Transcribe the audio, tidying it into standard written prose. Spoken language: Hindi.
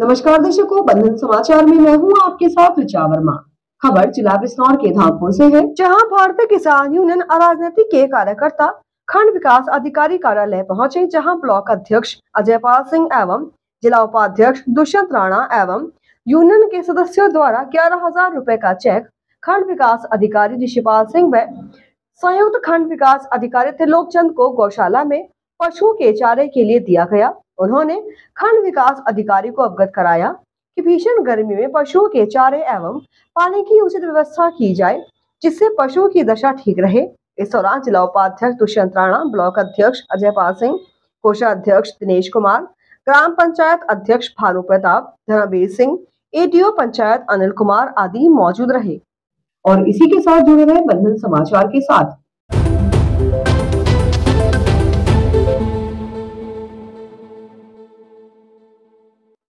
नमस्कार दर्शकों, बंधन समाचार में मैं हूं आपके साथ ऋचा वर्मा। खबर जिला बिजनौर के धामपुर से है, जहां भारतीय किसान यूनियन अराजनीति के कार्यकर्ता खंड विकास अधिकारी कार्यालय पहुंचे, जहां ब्लॉक अध्यक्ष अजयपाल सिंह एवं जिला उपाध्यक्ष दुष्यंत राणा एवं यूनियन के सदस्यों द्वारा 11,000 रुपए का चेक खंड विकास अधिकारी ऋषिपाल सिंह व संयुक्त खंड विकास अधिकारी त्रिलोक चंद को गौशाला में पशुओं के चारे के लिए दिया गया। उन्होंने खंड विकास अधिकारी को अवगत कराया कि भीषण गर्मी में पशुओं के चारे एवं पानी की उचित व्यवस्था की जाए, जिससे पशुओं की दशा ठीक रहे। इस दौरान जिला उपाध्यक्ष दुष्यंत राणा, ब्लॉक अध्यक्ष अजयपाल सिंह, कोषाध्यक्ष दिनेश कुमार, ग्राम पंचायत अध्यक्ष भानु प्रताप, धर्मवीर सिंह, एडीओ पंचायत अनिल कुमार आदि मौजूद रहे। और इसी के साथ जुड़े रहे बंधन समाचार के साथ।